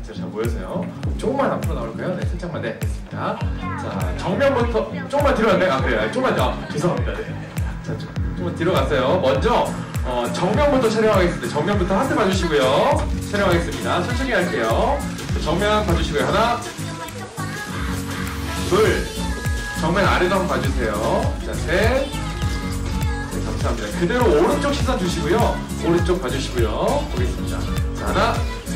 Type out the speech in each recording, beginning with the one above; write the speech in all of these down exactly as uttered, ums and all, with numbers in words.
자, 자, 모여서요. 조금만 앞으로 나올까요? 네, 살짝만. 네, 됐습니다. 자, 정면부터 조금만 뒤로 갈까요? 아, 그래요. 조금만, 아, 죄송합니다. 네. 자, 좀, 조금 뒤로 갔어요. 먼저, 어, 정면부터 촬영하겠습니다. 정면부터 하트 봐주시고요. 촬영하겠습니다. 천천히 할게요. 자, 정면 봐주시고요. 하나, 둘, 정면 아래도 한번 봐주세요. 자, 셋. 네, 감사합니다. 그대로 오른쪽 시선 주시고요. 오른쪽 봐주시고요. 보겠습니다. 자, 하나,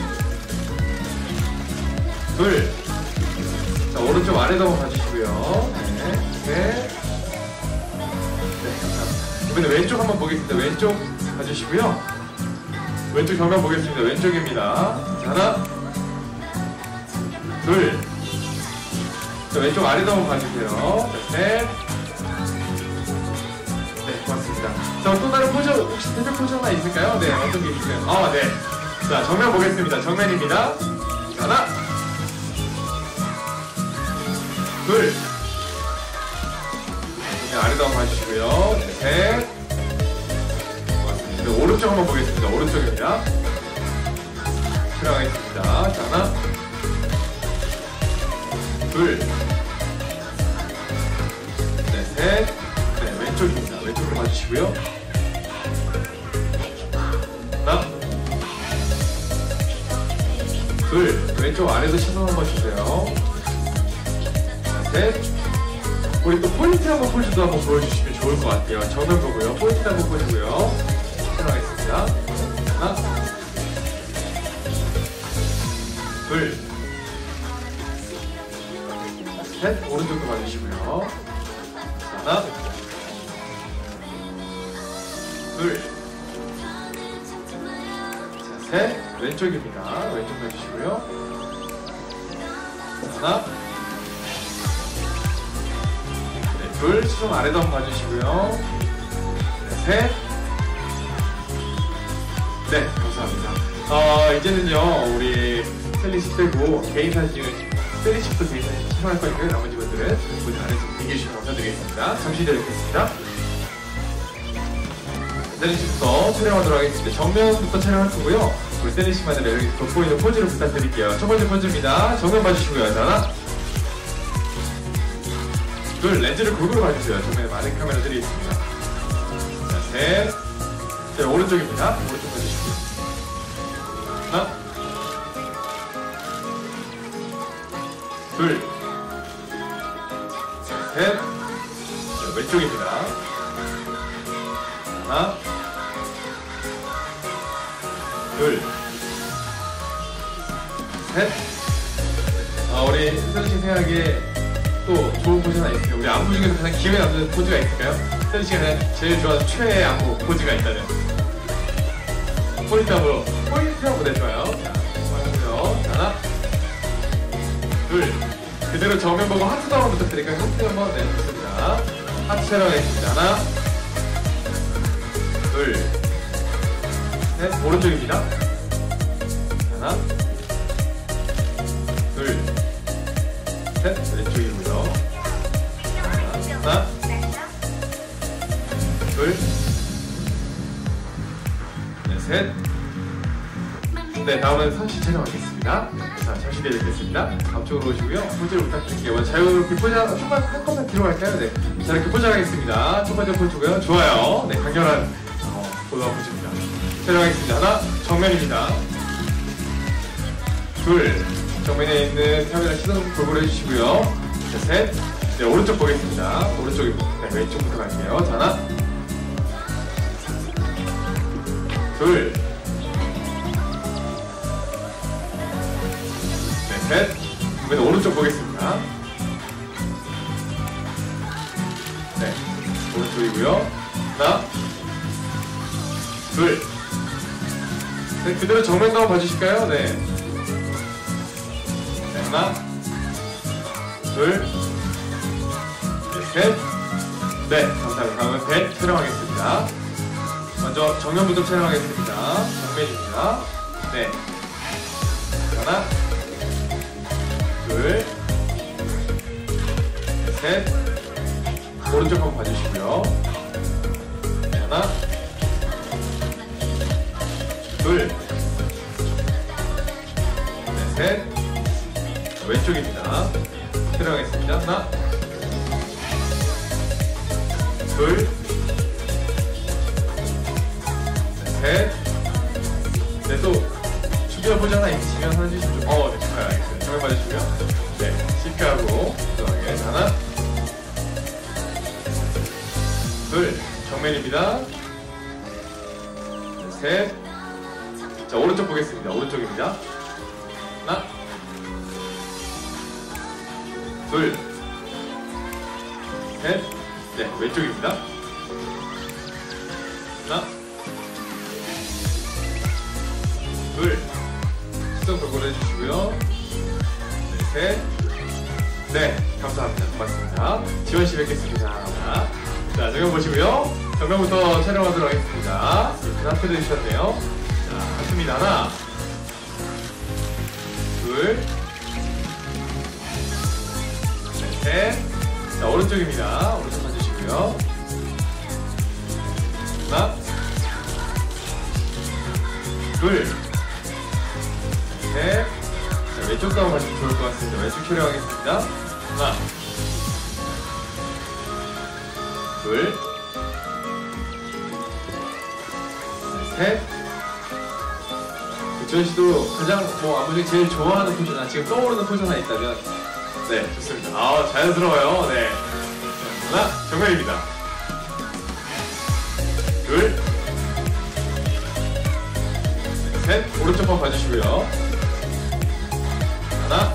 둘. 자, 오른쪽 아래도 한번 봐주시고요. 네, 셋. 네, 감사합니다. 이번에 왼쪽 한번 보겠습니다. 왼쪽 봐주시고요. 왼쪽 정면 보겠습니다. 왼쪽입니다. 자, 하나, 둘. 자, 왼쪽 아래도 한번 봐주세요. 자, 셋. 네, 고맙습니다. 자, 또 다른 포즈, 혹시 대표 포즈 하나 있을까요? 네, 어떤 게 있을까요? 아, 네. 자, 정면 보겠습니다. 정면입니다. 자, 하나, 둘. 네, 아래도 한번 봐주시고요. 네, 셋. 고맙습니다. 네, 오른쪽 한번 보겠습니다. 오른쪽입니다. 촬영하겠습니다. 자, 하나, 둘. 네, 셋. 네, 왼쪽입니다. 왼쪽으로 봐주시고요. 하나, 둘. 왼쪽 아래도 시선 한번 주세요. 자, 셋. 우리 또 포인트 한번 포즈도 한번 보여주시면 좋을 것 같아요. 정면 보고요. 포인트 한번 보시고요. 촬영하겠습니다. 하나, 둘. 셋, 오른쪽도 봐주시고요. 하나, 둘, 자, 셋, 왼쪽입니다. 왼쪽 봐주시고요. 하나, 네, 둘, 시선 아래도 한번 봐주시고요. 네, 셋, 네, 감사합니다. 어, 이제는요, 우리 셀리시 빼고 개인 사진을 셀리시부터 개인 사진 촬영할 거니까요. 나머지 분들은 모두 안에서 대기해주시면 감사드리겠습니다. 잠시 기다리겠습니다. 셀리시부터 촬영하도록 하겠습니다. 정면부터 촬영할 거고요. 우리 셀리시만의 매력이 돋보이는 포즈를 부탁드릴게요. 첫 번째 포즈입니다. 정면 봐주시고요. 자, 하나, 둘, 렌즈를 골고루 봐주세요. 정면에 많은 카메라들이 있습니다. 자, 셋. 자, 오른쪽입니다. 오른쪽 봐주시고요. 하나, 둘, 셋. 자, 왼쪽입니다. 하나, 둘, 셋. 아, 우리 셀리씨 생각에 또 좋은 포즈 하나 있어요. 우리 안무 중에서 가장 기억에 남는 포즈가 있을까요? 셀리씨가 가장 제일 좋아하는 최애 안무 포즈가 있다면 포인트 안무로 포인트 안무 네, 좋아요. 자, 맞고요. 자, 하나, 둘. 그대로 정면 보고 하트 한번 부탁드릴까요? 하트 한번 네, 좋습니다. 하트 촬영하겠습니다. 하나, 둘, 셋. 오른쪽입니다. 하나, 둘, 셋. 왼쪽이고요. 하나, 둘, 네, 셋. 네, 다음은 삼시 촬영하겠습니다. 자, 잠시 뒤에 뵙겠습니다. 앞쪽으로 오시고요. 포즈를 부탁드릴게요. 자유롭게 포즈 한번 한 컷만 뒤로 갈까요? 네. 자, 이렇게 포즈하겠습니다. 첫 번째 포즈고요. 좋아요. 네, 강렬한 어, 보도와 포즈입니다. 촬영하겠습니다. 하나, 정면입니다. 둘, 정면에 있는 카메라 시선 골고루 해주시고요. 자, 셋. 네, 오른쪽 보겠습니다. 오른쪽입니다. 네, 왼쪽부터 갈게요. 자, 하나, 둘, 셋. 이번엔 오른쪽 보겠습니다. 네, 오른쪽이고요. 하나, 둘, 셋. 그대로 정면도 한번 봐주실까요? 네. 네, 하나, 둘, 네, 셋. 네, 감사합니다. 다음은 배 촬영하겠습니다. 먼저 정면부터 촬영하겠습니다. 정면입니다. 네. 하나, 둘, 셋. 오른쪽 한번 봐주시고요. 네, 하나, 둘, 네, 셋. 왼쪽입니다. 촬영하겠습니다. 하나, 둘, 셋. 네, 또 준비한 포즈 하나 있으시면 하나 주시면 좀, 어, 네, 잘 알겠습니다. 정면 봐주시고요. 네, 실패하고, 들어가게. 하나, 둘, 정면입니다. 네, 셋. 자, 오른쪽 보겠습니다. 오른쪽입니다. 하나, 둘, 셋. 네, 왼쪽입니다. 하나, 둘. 시선 돌고래 해주시고요. 네, 셋. 네, 감사합니다. 고맙습니다. 지원씨 뵙겠습니다. 하나. 자, 정면 보시고요. 정면부터 촬영하도록 하겠습니다. 이렇게 하트 해주셨네요. 자, 하트입니다. 하나, 둘, 셋. 자, 오른쪽입니다. 오른쪽 봐주시고요. 하나, 둘, 셋. 자, 왼쪽도 한번 봐주시면 좋을 것 같습니다. 왼쪽 촬영하겠습니다. 하나, 둘, 셋. 지원씨도 가장 뭐 아무리 제일 좋아하는 포즈나 지금 떠오르는 포즈 하나 있다면 네, 좋습니다. 아, 자연스러워요. 네. 하나, 정면입니다. 둘, 셋. 오른쪽 번 봐주시고요. 하나,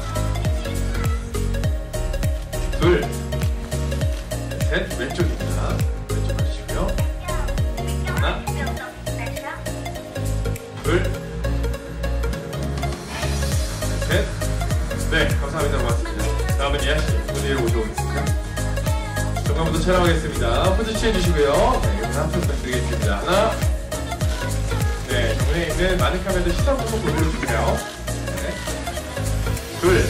둘, 셋. 왼쪽입니다. 왼쪽 봐주시고요. 하나, 둘, 셋. 네, 감사합니다. 고맙습니다. 다음은 예아씨 무대로 오셔보겠습니다. 정면부터 촬영하겠습니다. 포즈 취해주시고요. 네, 하나 포즈 부탁드리겠습니다. 하나, 네, 정면에 있는 많은 카메라들 시선 보고 보여주세요. 네, 둘,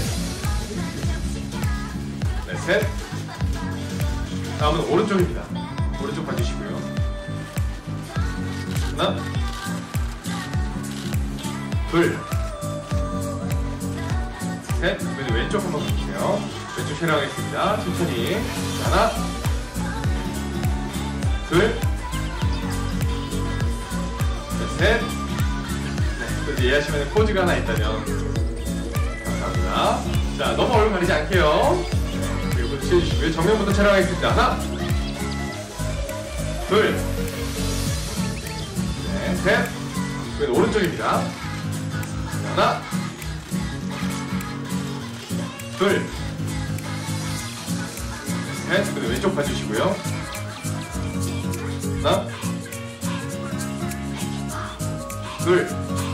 네, 셋. 다음은 오른쪽입니다. 오른쪽 봐주시고요. 하나, 둘, 셋. 왼쪽 한번 볼게요. 왼쪽 촬영하겠습니다. 천천히. 하나, 둘, 셋. 네, 또 이해하시면 포즈가 하나 있다면 감사합니다. 자, 너무 얼굴 가리지 않게요. 네, 그리고 포즈 취해주시고요. 정면부터 촬영하겠습니다. 하나, 둘, 네, 셋. 왼 오른쪽입니다. 하나, 둘, 셋. 그리고 왼쪽 봐주시고요. 하나, 둘,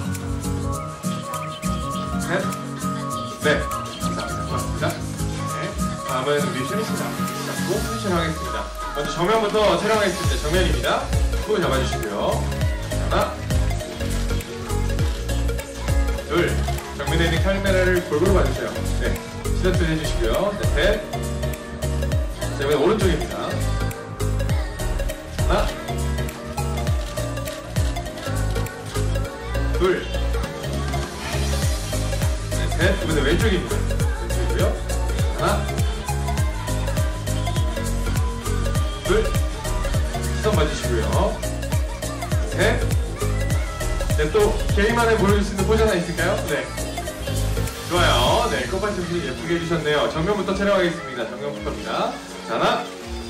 셋. 네, 감사합니다. 고맙습니다. 네, 다음은 우리 션이씨입니다. 잡고 포지션 하겠습니다. 먼저 정면부터 촬영하겠습니다. 정면입니다. 손 잡아주시고요. 하나, 둘. 정면에 있는 카메라를 골고루 봐주세요. 네. 시선트 해주시고요. 네, 셋. 자, 이번엔 오른쪽입니다. 하나, 둘, 네, 셋. 이번엔 왼쪽입니다. 왼쪽이고요. 하나, 둘, 시선 봐주시고요. 셋. 네, 또 개인만에 보여줄 수 있는 포즈 하나 있을까요? 네. 좋아요. 네, 꽃밭 좀 예쁘게 해주셨네요. 정면부터 촬영하겠습니다. 정면부터입니다. 자, 하나,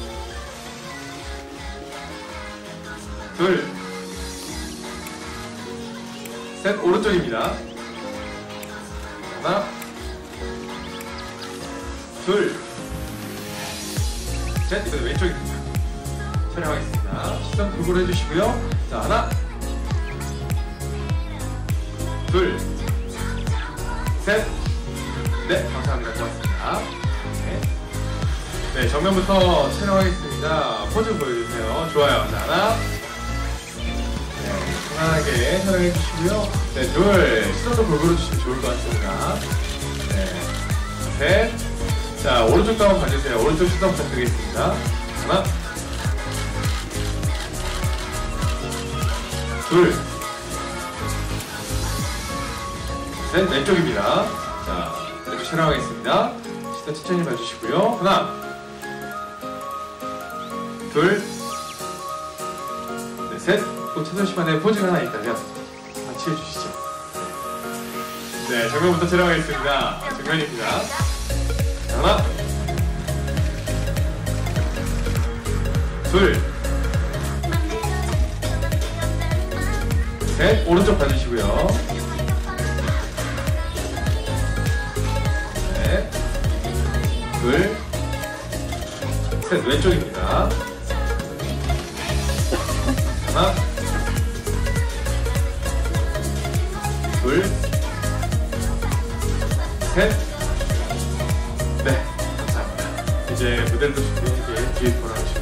둘, 셋. 오른쪽입니다. 하나, 둘, 셋. 이번엔 왼쪽입니다. 촬영하겠습니다. 시선 골고루 해주시고요. 자, 하나, 둘, 셋. 네, 감사합니다. 고맙습니다. 네, 네, 정면부터 촬영하겠습니다. 포즈 보여주세요. 좋아요. 자, 하나, 네, 편안하게 촬영해 주시고요. 네, 둘, 시선도 골고루 주시면 좋을 것 같습니다. 네, 셋. 자, 오른쪽도 한번 봐주세요. 오른쪽 시선 부탁드리겠습니다. 하나, 둘, 셋, 왼쪽입니다. 자, 왼쪽 촬영하겠습니다. 시선 천천히 봐주시고요. 하나, 둘, 네, 셋. 또 최선 씨만의 포즈가 하나 있다면 같이 해주시죠. 네, 정면부터 촬영하겠습니다. 정면입니다. 하나, 둘, 셋. 오른쪽 봐주시고요. 네, 둘, 셋. 왼쪽입니다. 하나, 둘, 셋. 네, 감사합니다. 이제 무대도 준비해 뒤에 돌아오시고